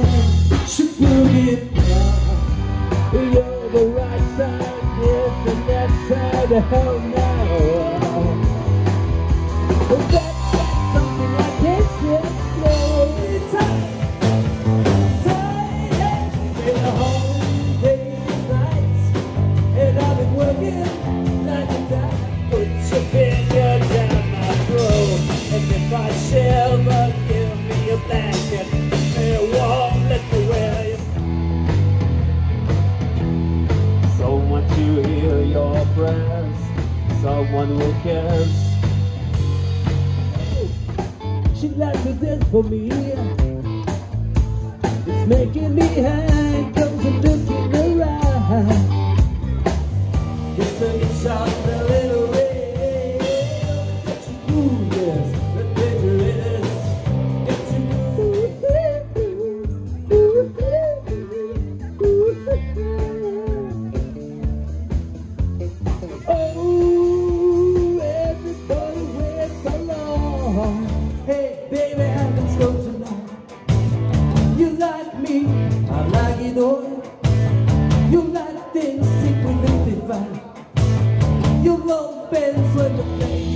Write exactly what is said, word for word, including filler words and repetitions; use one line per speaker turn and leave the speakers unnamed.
she put it down. You're the right side, yes, and that side, the hell now. But that's like something I can't just slow. It's high, tight, in the whole day and night. And I've been working night and day. Put your finger down my throat, and if I shiver, give me a blanket. It won't let me wear you. Someone to hear your prayers, someone who cares. She'd like to dance for me. It's making me high, cause I'm looking around. It's a shot a little way. Let you move, yes, the danger is. Get you move. Oh, everybody waits along. Hey, baby, I've been so tonight. You like me, I like it all. You like things secretly divine. You love bands when the play.